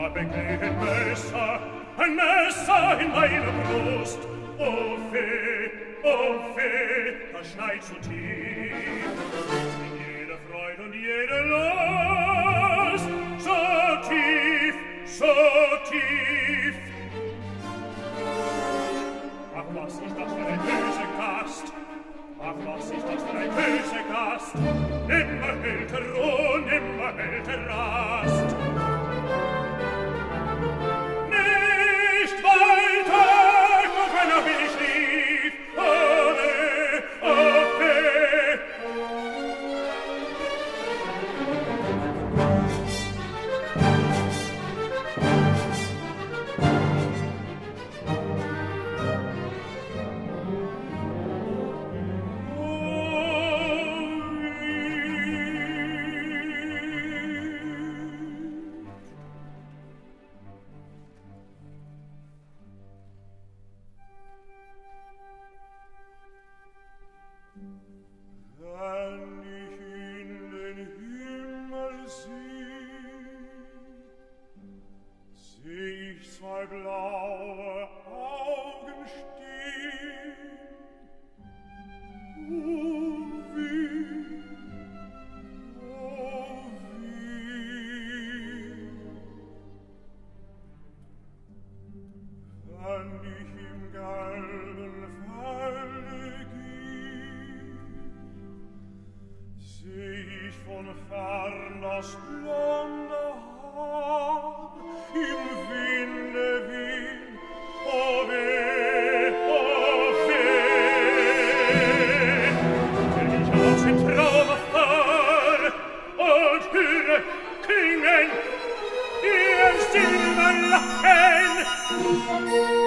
habe kein Messer, ein Messer in meine Brust. O Fee, das schneit so tief, in jede Freude und jede Lust, so tief, so tief. Ach, was ist das für ein böse Gast? Ach, was ist das für ein böse Gast? Nimmer hält Ruhe, nimmer hält Rast. Nicht weiter, noch wenn will ich lief. Oh, weh, oh, weh. Wenn ich in den Himmel seh ich zwei blaue Augen stehen. Oh, wie, oh, wie. Wenn ich im gelben Felde geh, seh ich von fern das blonde Haar im Winde wehen. Oh weh, oh weh. Wenn ich aus dem Traum fahr und höre klingen ihr Stimmen lachen,